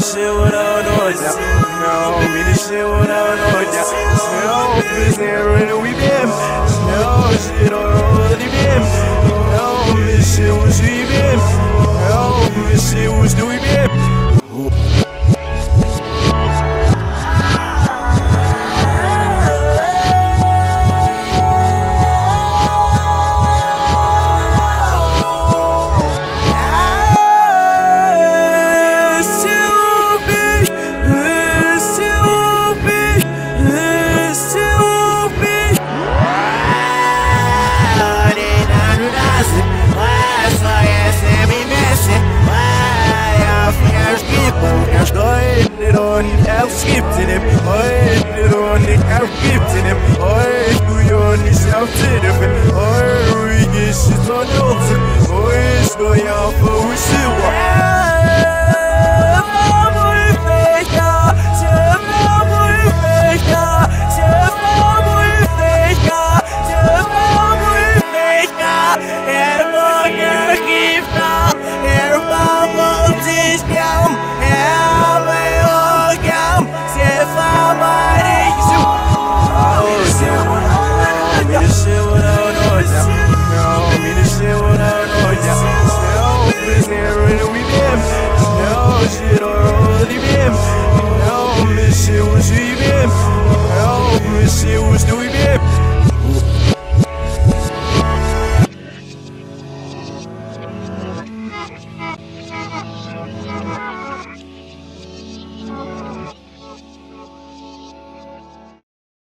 shit without no doubt. Não, me deixei without no doubt. Não, fizeram no IBM. Não, girou de IBM. Não, mexeu os IBM. Não, mexeu os do IBM. Else gibt in him, heute und ich auch gibt in him, heute du und ich auch dürfen, heute ist es von uns, heute du ja für uns She was doing